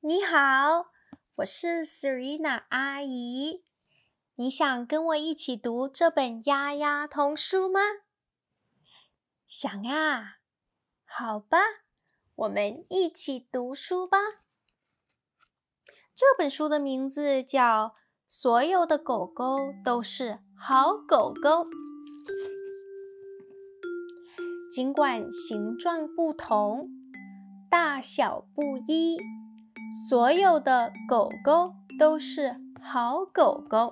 你好，我是 Serena 阿姨。你想跟我一起读这本丫丫童书吗？想啊，好吧，我们一起读书吧。这本书的名字叫《所有的狗狗都是好狗狗》。尽管形状不同，大小不一，所有的狗狗都是好狗狗。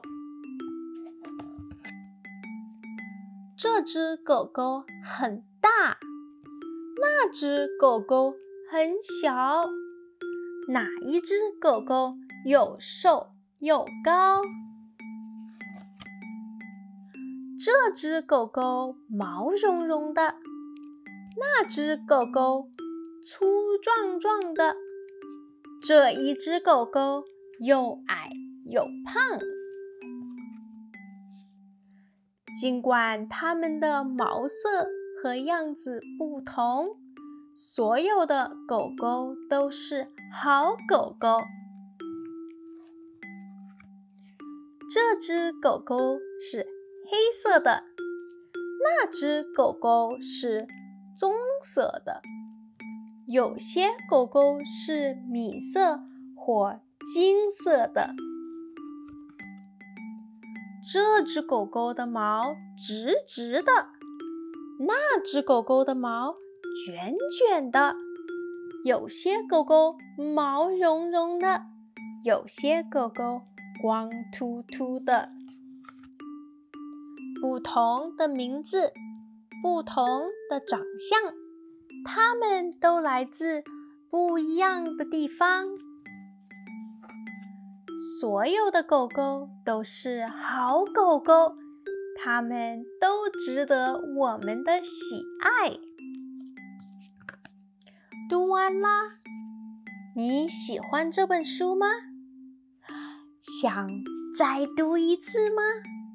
这只狗狗很大，那只狗狗很小。哪一只狗狗又瘦又高？这只狗狗毛茸茸的，那只狗狗粗壮壮的，这一只狗狗又矮又胖。尽管它们的毛色和样子不同，所有的狗狗都是好狗狗。这只狗狗是黑色的，那只狗狗是棕色的，有些狗狗是米色或金色的。这只狗狗的毛直直的，那只狗狗的毛卷卷的，有些狗狗毛茸茸的，有些狗狗光秃秃的。不同的名字，不同的长相，它们都来自不一样的地方。所有的狗狗都是好狗狗，它们都值得我们的喜爱。读完啦，你喜欢这本书吗？想再读一次吗？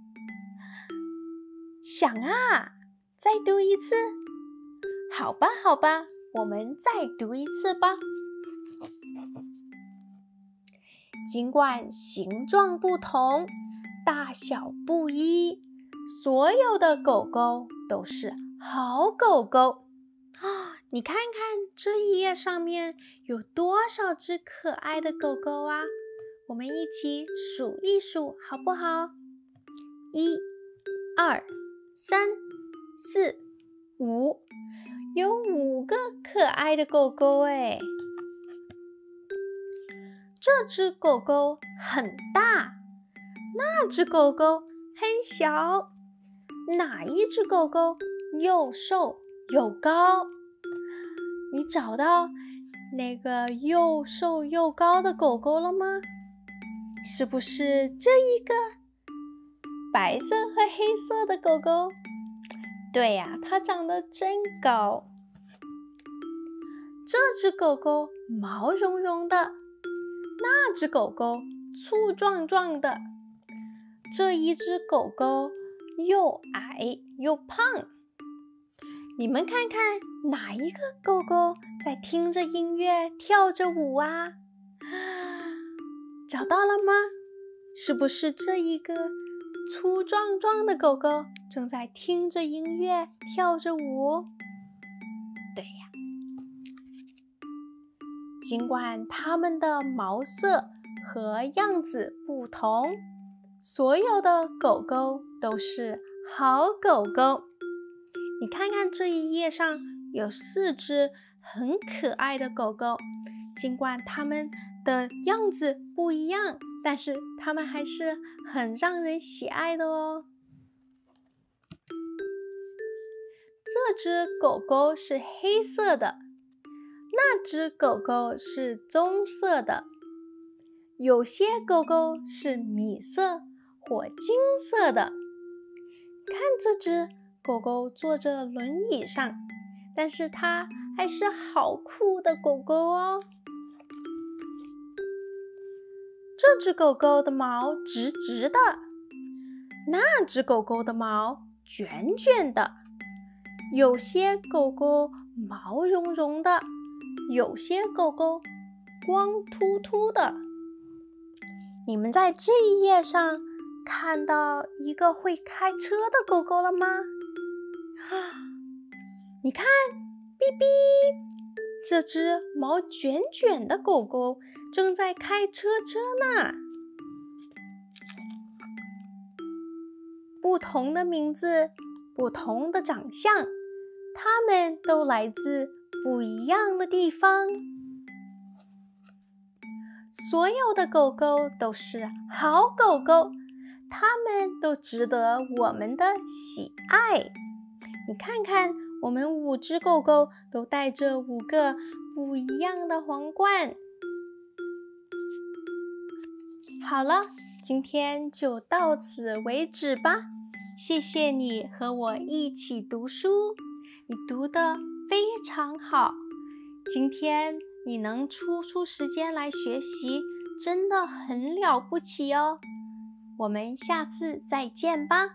想啊，再读一次？好吧，好吧，我们再读一次吧。尽管形状不同，大小不一，所有的狗狗都是好狗狗。你看看这一页上面有多少只可爱的狗狗啊？我们一起数一数好不好？1、2、3、4、5，有5个可爱的狗狗诶。这只狗狗很大，那只狗狗很小。哪一只狗狗又瘦又高？你找到那个又瘦又高的狗狗了吗？是不是这一个白色和黑色的狗狗？对呀，它长得真高。这只狗狗毛茸茸的，那只狗狗粗壮壮的，这一只狗狗又矮又胖。你们看看哪一个狗狗在听着音乐跳着舞啊？找到了吗？是不是这一个粗壮壮的狗狗正在听着音乐跳着舞？对呀。尽管它们的毛色和样子不同，所有的狗狗都是好狗狗。你看看这一页上有4只很可爱的狗狗，尽管它们的样子不一样，但是它们还是很让人喜爱的哦。这只狗狗是黑色的，那只狗狗是棕色的，有些狗狗是米色或金色的。看这只狗狗坐着轮椅上，但是它还是好酷的狗狗哦。这只狗狗的毛直直的，那只狗狗的毛卷卷的，有些狗狗毛茸茸的，有些狗狗光秃秃的。你们在这一页上看到一个会开车的狗狗了吗？你看，哔哔，这只毛卷卷的狗狗正在开车呢。不同的名字，不同的长相，它们都来自不一样的地方。所有的狗狗都是好狗狗，它们都值得我们的喜爱。你看看，我们5只狗狗都戴着5个不一样的皇冠。好了，今天就到此为止吧。谢谢你和我一起读书，你读得非常好。今天你能抽出时间来学习，真的很了不起哦。我们下次再见吧。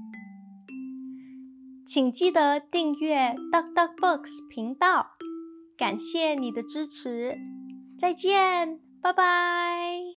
请记得订阅 Duck Duck Books 频道，感谢你的支持。再见，拜拜。